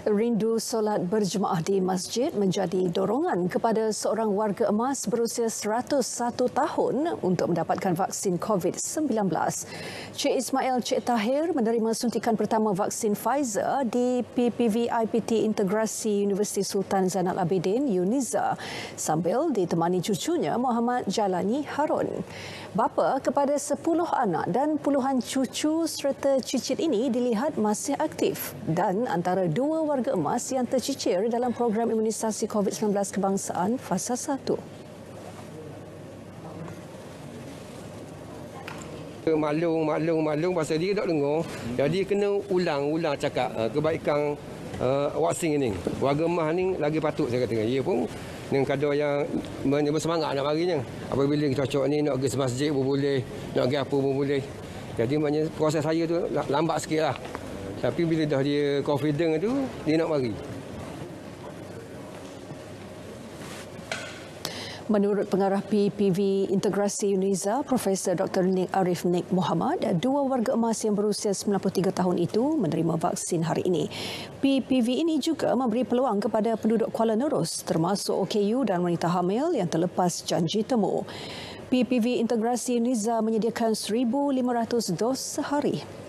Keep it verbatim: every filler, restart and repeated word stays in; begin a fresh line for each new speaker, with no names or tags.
Rindu solat berjemaah di masjid menjadi dorongan kepada seorang warga emas berusia seratus satu tahun untuk mendapatkan vaksin covid sembilan belas. Cik Ismail Cik Tahir menerima suntikan pertama vaksin Pfizer di P P V I P T Integrasi Universiti Sultan Zainal Abidin, UNIZA, sambil ditemani cucunya Muhammad Jalani Harun. Bapa kepada sepuluh anak dan puluhan cucu serta cicit ini dilihat masih aktif dan antara dua warga emas yang tercicir dalam program imunisasi covid sembilan belas kebangsaan fasa satu.
Maklum, maklum, maklum pasal dia tak dengar. Jadi kena ulang-ulang cakap uh, kebaikan uh, vaksin ini. Warga emas ni lagi patut saya katakan. Ia pun dengan kadar yang bersemangat nak marinya. Apabila cocok ni nak pergi masjid pun boleh, nak pergi apa pun boleh. Jadi maknanya proses saya tu lambat sikit lah. Tapi bila dah dia confident tu, dia nak mari.
Menurut pengarah P P V Integrasi UNIZA, Profesor Doktor Nik Arif Nik Muhammad, dua warga emas yang berusia sembilan puluh tiga tahun itu menerima vaksin hari ini. P P V ini juga memberi peluang kepada penduduk Kuala Nerus termasuk O K U dan wanita hamil yang terlepas janji temu. P P V Integrasi UNIZA menyediakan seribu lima ratus dos sehari.